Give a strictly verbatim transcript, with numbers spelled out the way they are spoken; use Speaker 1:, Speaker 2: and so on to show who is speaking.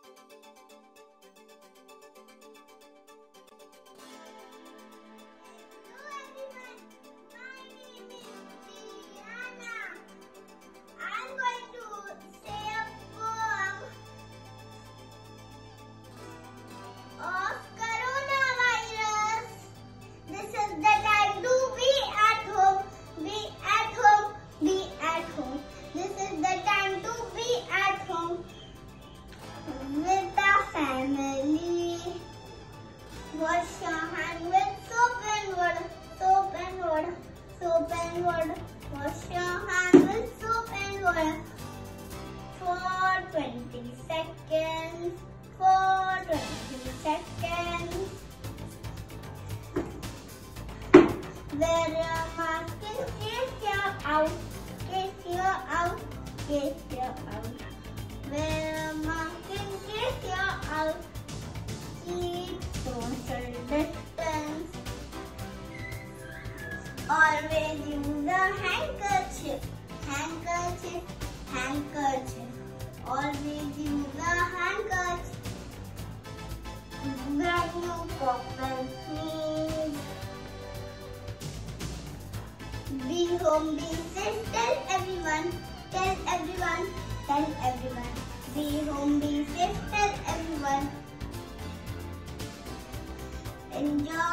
Speaker 1: Wash your hand with soap and water, soap and water, soap and water. Wash your hand with soap and water for twenty seconds, for twenty seconds. Wear your mask in case you're out, case you're out, case you're out. Wear a mask in case you're out. Keep social distance. Always use a handkerchief, handkerchief, handkerchief. Always use a handkerchief. When you cough and sneeze. Be home, be safe. Tell everyone, tell everyone, tell everyone. Be home, be safe. Tell everyone. Enjoy